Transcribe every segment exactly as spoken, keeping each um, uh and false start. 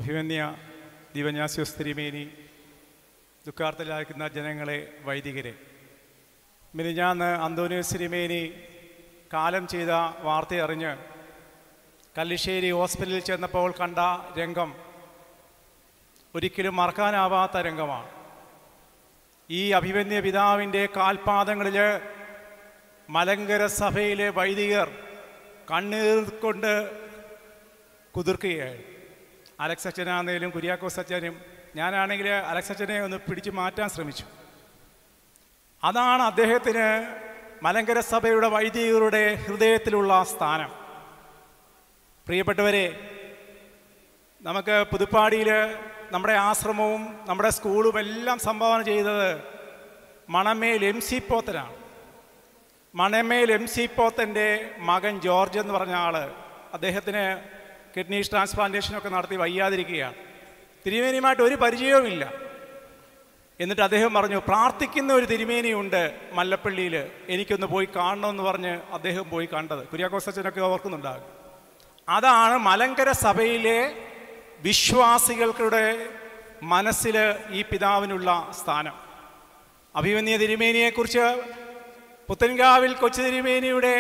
അഭിമന്യ ദിവന്യാസ്യോസ് തിരുമേനി, ദുഃഖാർത്തരായിരിക്കുന്ന ജനങ്ങളെ, വൈദികരെ, മിനിഞ്ഞാന്ന് അന്തോണിയോസ് തിരുമേനി കാലം ചെയ്ത വാർത്തയറിഞ്ഞ് കല്ലിശ്ശേരി ഹോസ്പിറ്റലിൽ ചെന്നപ്പോൾ കണ്ട രംഗം ഒരിക്കലും മറക്കാനാവാത്ത രംഗമാണ്. ഈ അഭിമന്യ പിതാവിൻ്റെ കാൽപാദങ്ങളിൽ മലങ്കര സഭയിലെ വൈദികർ കണ്ണീർ കൊണ്ട് കുതിർക്കുകയായിരുന്നു. അലക്സ് അച്ഛനാണെങ്കിലും കുര്യാക്കോസ് അച്ഛനും ഞാനാണെങ്കിൽ അലക്സ് അച്ഛനെ ഒന്ന് പിടിച്ചു മാറ്റാൻ ശ്രമിച്ചു. അതാണ് അദ്ദേഹത്തിന് മലങ്കര സഭയുടെ വൈദികരുടെ ഹൃദയത്തിലുള്ള സ്ഥാനം. പ്രിയപ്പെട്ടവരെ, നമുക്ക് പുതുപ്പാടിയിൽ നമ്മുടെ ആശ്രമവും നമ്മുടെ സ്കൂളും എല്ലാം സംഭാവന ചെയ്തത് മണമേൽ എം സി പോത്തനാണ്. മണമേൽ എം സി പോത്തൻ്റെ മകൻ ജോർജ് എന്ന് പറഞ്ഞ ആൾ, അദ്ദേഹത്തിന് കിഡ്നി ട്രാൻസ്പ്ലാന്റേഷനൊക്കെ നടത്തി വയ്യാതിരിക്കുകയാണ്. തിരുമേനിയുമായിട്ട് ഒരു പരിചയവുമില്ല. എന്നിട്ട് അദ്ദേഹം പറഞ്ഞു, പ്രാർത്ഥിക്കുന്ന ഒരു തിരുമേനിയുണ്ട് മല്ലപ്പള്ളിയിൽ, എനിക്കൊന്ന് പോയി കാണണമെന്ന് പറഞ്ഞ് അദ്ദേഹം പോയി കണ്ടത്. കുര്യാക്കോസ് അച്ഛനൊക്കെ ഓർക്കുന്നുണ്ടാകും. അതാണ് മലങ്കര സഭയിലെ വിശ്വാസികളുടെ മനസ്സിൽ ഈ പിതാവിനുള്ള സ്ഥാനം. അഭിമന്യ തിരുമേനിയെക്കുറിച്ച് പുത്തൻകാവിൽ കൊച്ചു തിരുമേനിയുടെ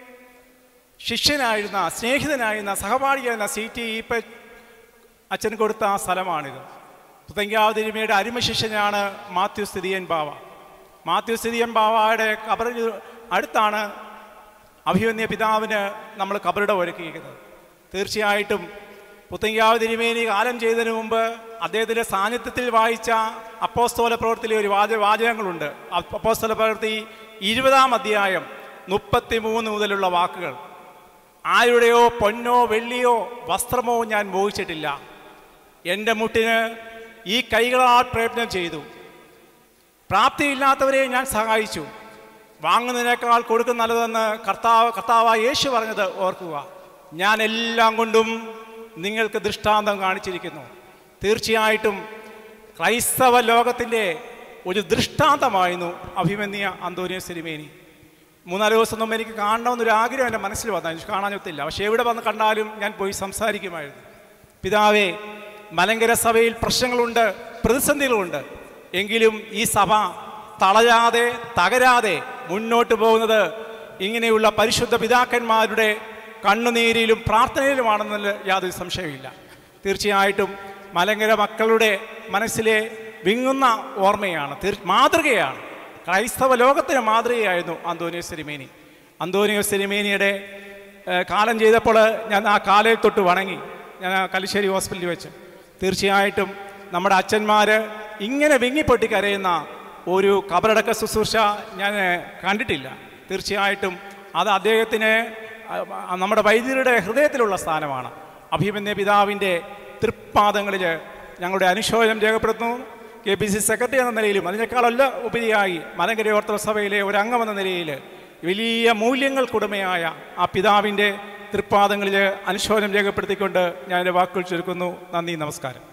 ശിഷ്യനായിരുന്ന, സ്നേഹിതനായിരുന്ന, സഹപാഠിയായിരുന്ന സി ടി ഈപ്പ അച്ഛൻ കൊടുത്ത സ്ഥലമാണിത്. പുത്തൻകാവ് തിരുമേനിയുടെ അരുമ ശിഷ്യനാണ് മാത്യു സ്ഥിതിയൻ ബാവ. മാത്യു സ്ഥിതിയൻ ബാവയുടെ കബറിന് അടുത്താണ് അഭിമന്യ പിതാവിന് നമ്മൾ കബറിടം ഒരുക്കിയിരിക്കുന്നത്. തീർച്ചയായിട്ടും പുത്തൻകാവ് തിരുമേനി കാലം ചെയ്തതിന് മുമ്പ് അദ്ദേഹത്തിൻ്റെ സാന്നിധ്യത്തിൽ വായിച്ച അപ്പോസ്തല പ്രവൃത്തിയിലെ ഒരു വാച വാചകങ്ങളുണ്ട്. അപ്പോസ്തല പ്രവൃത്തി ഇരുപതാം അധ്യായം മുപ്പത്തി മൂന്ന് മുതലുള്ള വാക്കുകൾ: ആരുടെയോ പൊന്നോ വെള്ളിയോ വസ്ത്രമോ ഞാൻ മോഹിച്ചിട്ടില്ല, എൻ്റെ മുട്ടിന് ഈ കൈകളാൽ പ്രയത്നം ചെയ്തു, പ്രാപ്തിയില്ലാത്തവരെ ഞാൻ സഹായിച്ചു, വാങ്ങുന്നതിനേക്കാൾ കൊടുക്കുന്ന നല്ലതെന്ന് കർത്താവ് കർത്താവായ യേശു പറഞ്ഞത് ഓർക്കുക. ഞാൻ എല്ലാം കൊണ്ടും നിങ്ങൾക്ക് ദൃഷ്ടാന്തം കാണിച്ചിരിക്കുന്നു. തീർച്ചയായിട്ടും ക്രൈസ്തവ ലോകത്തിൻ്റെ ഒരു ദൃഷ്ടാന്തമായിരുന്നു അഭിമന്യ അന്തോണിയോസ് തിരുമേനി. മൂന്നാല് ദിവസം മുമ്പ് എനിക്ക് കാണണമെന്നൊരു ആഗ്രഹം എൻ്റെ മനസ്സിൽ വന്നു. എനിക്ക് കാണാനൊത്തില്ല, പക്ഷേ എവിടെ വന്ന് കണ്ടാലും ഞാൻ പോയി സംസാരിക്കുമായിരുന്നു. പിതാവേ, മലങ്കര സഭയിൽ പ്രശ്നങ്ങളുണ്ട്, പ്രതിസന്ധികളുണ്ട്. എങ്കിലും ഈ സഭ തളരാതെ തകരാതെ മുന്നോട്ട് പോകുന്നത് ഇങ്ങനെയുള്ള പരിശുദ്ധ പിതാക്കന്മാരുടെ കണ്ണുനീരിലും പ്രാർത്ഥനയിലുമാണെന്നതിൽ യാതൊരു സംശയമില്ല. തീർച്ചയായിട്ടും മലങ്കര മക്കളുടെ മനസ്സിലെ വിങ്ങുന്ന ഓർമ്മയാണ്, തീർ മാതൃകയാണ്. ക്രൈസ്തവ ലോകത്തിന് മാതൃകയായിരുന്നു അന്തോണിയോസ് തിരുമേനി. അന്തോണിയോസ് തിരുമേനിയുടെ കാലം ചെയ്തപ്പോൾ ഞാൻ ആ കാലയിൽ തൊട്ട് വണങ്ങി, ഞാൻ കല്ലിശ്ശേരി ഹോസ്പിറ്റലിൽ വെച്ച്. തീർച്ചയായിട്ടും നമ്മുടെ അച്ഛന്മാർ ഇങ്ങനെ വിങ്ങിപ്പൊട്ടി കരയുന്ന ഒരു കബറടക്ക ശുശ്രൂഷ ഞാൻ കണ്ടിട്ടില്ല. തീർച്ചയായിട്ടും അത് അദ്ദേഹത്തിന് നമ്മുടെ വൈദ്യരുടെ ഹൃദയത്തിലുള്ള സ്ഥാനമാണ്. അഭിമന്യ പിതാവിൻ്റെ തൃപ്പാദങ്ങളിൽ ഞങ്ങളുടെ അനുശോചനം രേഖപ്പെടുത്തുന്നു. കെ പി സി സെക്രട്ടറി എന്ന നിലയിലും അതിനേക്കാളല്ല ഉപരിയായി മലങ്കര ഓർത്തഡോക്സ് സഭയിലെ ഒരു അംഗമെന്ന നിലയിൽ വലിയ മൂല്യങ്ങൾക്കുടമയായ ആ പിതാവിൻ്റെ തൃപ്പാദങ്ങളിൽ അനുശോചനം രേഖപ്പെടുത്തിക്കൊണ്ട് ഞാൻ എൻ്റെ വാക്കുകൾ ചുരുക്കുന്നു. നന്ദി, നമസ്കാരം.